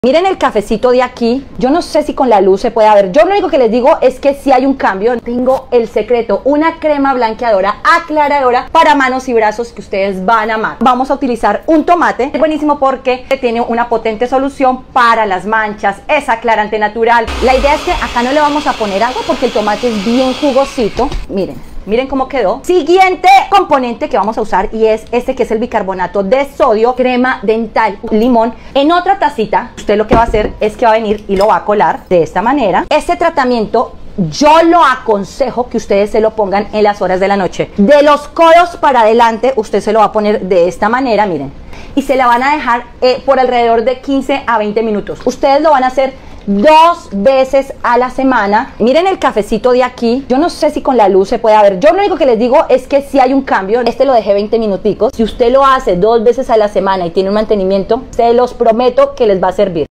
Miren el cafecito de aquí. Yo no sé si con la luz se puede ver. Yo lo único que les digo es que si hay un cambio. Tengo el secreto, una crema blanqueadora aclaradora para manos y brazos que ustedes van a amar. Vamos a utilizar un tomate. Es buenísimo porque tiene una potente solución para las manchas. Es aclarante natural. La idea es que acá no le vamos a poner agua porque el tomate es bien jugosito. Miren cómo quedó. Siguiente componente que vamos a usar y es este, que es el bicarbonato de sodio, crema dental, limón. En otra tacita, usted lo que va a hacer es que va a venir y lo va a colar de esta manera. Este tratamiento yo lo aconsejo que ustedes se lo pongan en las horas de la noche. De los codos para adelante, usted se lo va a poner de esta manera, miren. Y se la van a dejar por alrededor de 15 a 20 minutos. Ustedes lo van a hacer 2 veces a la semana. Miren el cafecito de aquí. Yo no sé si con la luz se puede ver. Yo lo único que les digo es que si hay un cambio. Este lo dejé 20 minuticos. Si usted lo hace 2 veces a la semana y tiene un mantenimiento, se los prometo que les va a servir.